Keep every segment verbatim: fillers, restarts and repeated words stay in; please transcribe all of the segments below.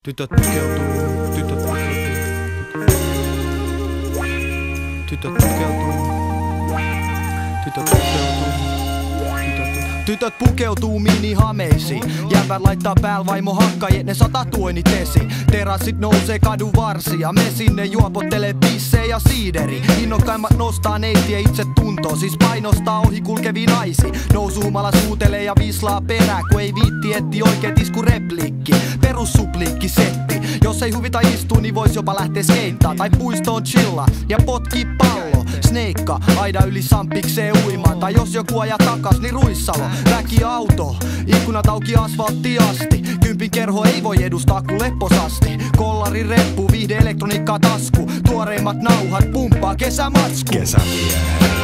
Tytöt pukeutuu, tytöt pukeutuu, tytöt pukeutuu, tytöt pukeutuu, tytöt pukeutuu minihameisiin. Jävät laittaa pääl vaimo hakkajet, ne satatuoinit esi. Terassit nousee kadun varsia, me sinne juopottelee bissejä ja siideri. Innokkaimmat nostaa neitiä itse tuntoon, siis painostaa ohi kulkeviin naisi. Nousuhumala suutelee ja vislaa perää, kun ei viitti etti oikeet isku replikki. Perussupliikki setti, jos ei huvita istuu, niin vois jopa lähteä skeittaa. Tai puistoon chilla ja potkii pallo. Sneikka, aida yli sampikseen uimaan. Tai jos joku ajaa takas, niin Ruissalo. Väki auto, ikkunat auki asfaltti asti. Kympin kerho ei voi edustaa ku lepposasti. Kollari reppu, viihde elektroniikkaa tasku. Tuoreimmat nauhat pumppaa kesämatsku. Kesämiehet.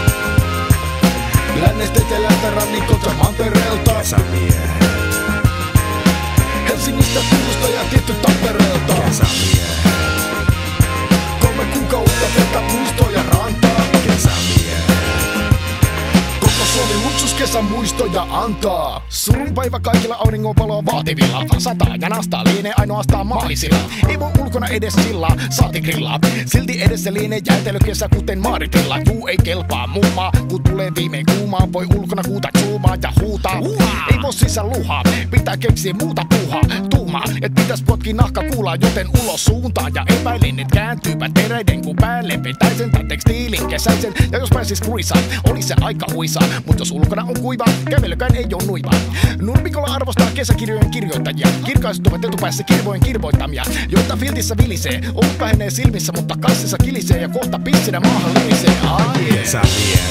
Lännestä etelästä rannikolta mantereelta. Kesämiehet. Helsingistä Turusta ja tietty Tampereelta. Kesämiehet. Kolme kuukautta vettä puistoja rantaa. Kesämiehet. Koko Suomi luksus kesän muistoja antaa. Surun päivä kaikilla auringonvaloa vaativilla. Sataa ja nastaa lienee ainoastaan maalisilla. Ei voi ulkona edes sillaa, saati grillaa. Silti edessä lienee jäätelökesä kuten Maaritilla. Juu ei kelpaa mummaa, kun tulee viimein kuumaa. Voi ulkona kuuta zoomaa ja huutaa. Uhaa! Ei voi sisään luhaa, pitää keksiä muuta puhaa. Tuumaa, et pitäis potki nahka kuulaa, joten ulos suuntaan. Ja epäilin, et kääntyypä tereiden kun päälle vetäisen tai tekstiilin kesäisen. Ja jos pääsis kruisaan, olis se aika huisaa. Mut jos ulkona on kuiva, kävelykään ei oo nuivaa. Nurmikolla arvostaa kesäkirjojen kirjoittajia. Kirkaiset ovat etupäässä kirvojen kirvoittamia, joita filtissä vilisee. Olut vähenee silmissä, mutta kassissa kilisee. Ja kohta pissinä maahan limisee. Kesämiehet.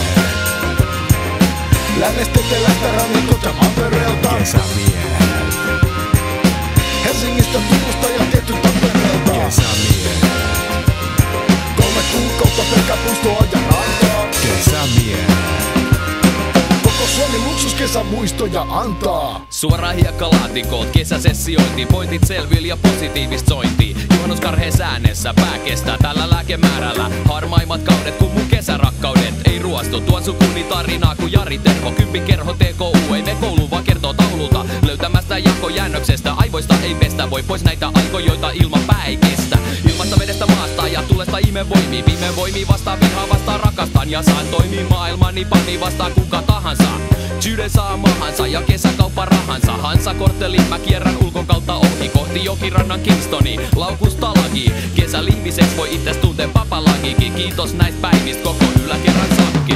Lännestä etelästä rannikolta mantereelta. Kesämiehet. Helsingistä Turusta ja tietty Tampereelta. Kesämiehet. Kolme kuukautta pelkää puistoa ja rantaa. Kesämiehet. Koko Suomi luksuskesän muistoja antaa. Suora hiekkalaatikolt, kesäsessiointi, pointit selvillä ja positiivista sointia. Juhannuskarheen säänessä, pää kestää tällä lääkemäärällä. Harmaimmat kaudet kun mun kesärakkaudet ei ruostu. Tuon sukuni tarinaa kun Jari Tervo. Kympin kerho T K U ei me kouluun vaan kertoo taululta. Löytämästä jakojäännöksestä, aivoista ei pestä. Voi pois näitä aikojoita ilman pää ei kestä. Ilmasta vedestä maasta ja tulesta ime voimii. Viime voimii vastaan vihaa vastaan rakastan. Ja saan toimii maailmani pani vastaan kuka tahansa. Syyden saa mahansa ja kesäkauppa rahansa. Hansa korttelin mä kierrän ulkon kautta ohi. Kohti jokirannan Kingstoni, laukusta laki. Kesäliivises voi itses tunteen papalagikin. Kiitos näistä päivistä koko yläkerran sakki.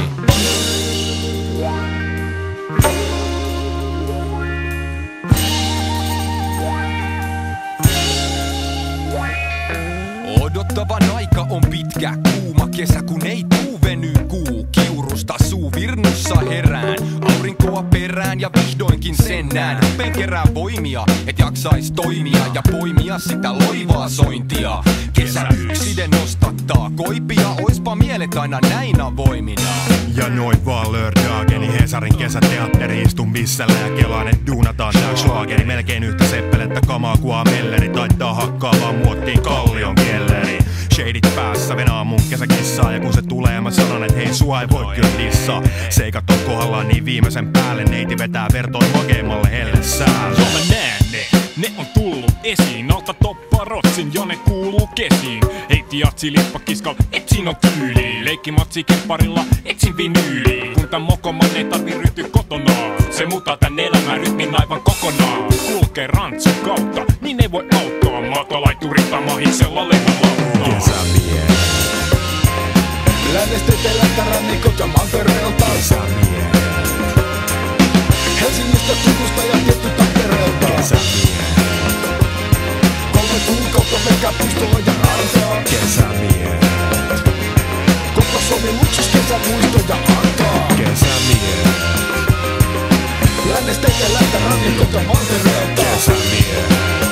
Odottavan aika on pitkä, kuuma kesä kun ei tuu venyy kuu. Kiurusta suu virnussa herään, aurinkoa perään ja vihdoinkin sen näen. Rupeen kerää voimia, et jaksais toimia ja poimia sitä loivaa sointia. Kesä yksiden nostattaa koipia, oispa mielet aina näinä voimina. Ja noin vaan lördaageni Hesarin kesäteatteri, istun bissellä ja kelaan, et duunataan tää schlageri. Melkein yhtä seppelettä kamaa kuaa melleri, taittaa hakkaavaan muottiin kallion kelleri. Shadit päässä venaa mun kesäkissaa, ja kun se tulee mä sanon et hei sua ei voi kyllä dissaa. Seikat on kohdallaan niin viimeisen päälle, neiti vetää vertoin makeimmalle hellessään. Joo mä näen ne, ne on tullut esiin. Alta toppaa rotsin ja ne kuuluu kesiin. Heitti jatsi lippakiskal, et siinä on tyyli. Leikki matsi kepparilla, etsin vinyyli. Kun tän mokoman ei tarvi ryhtyä kotonaan. Se muuttaa tän elämän rytmin aivan kokonaan. Kulkee rantsun kautta, niin ei voi auttaa. Maatolaitturita mahiksella lehmälauttaa. Kesämiehet. Lännestä etelästä rannikolta mantereelta. Kesämiehet. Helsingistä Turusta ja tietty Tampereelta. Kesämiehet. Kolme kuukautta pelkää puistoa ja rantaa. Kesämiehet. Koko Suomi luksuskesän muistoja antaa. Kesämiehet. Lännestä etelästä rannikolta mantereelta. Kesämiehet.